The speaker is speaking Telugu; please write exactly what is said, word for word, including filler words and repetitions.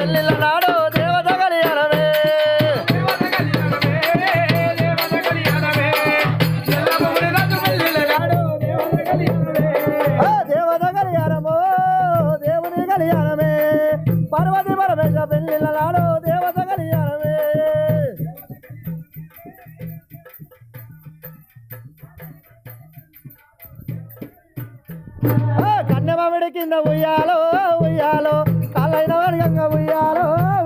పెళ్లిళ్ళ నాడు దేవత కళ్యాణమే దేవత కళ్యాణమో దేవుని కళ్యాణమే పార్వతి పరమేశ పెళ్లిళ్ళ నాడు దేవత కళ్యాణమే కన్నెమామిడి కింద ఉయ్యాలో ఉయ్యాలో కాళ్ళైన వర్గంగా ఉయ్యాలో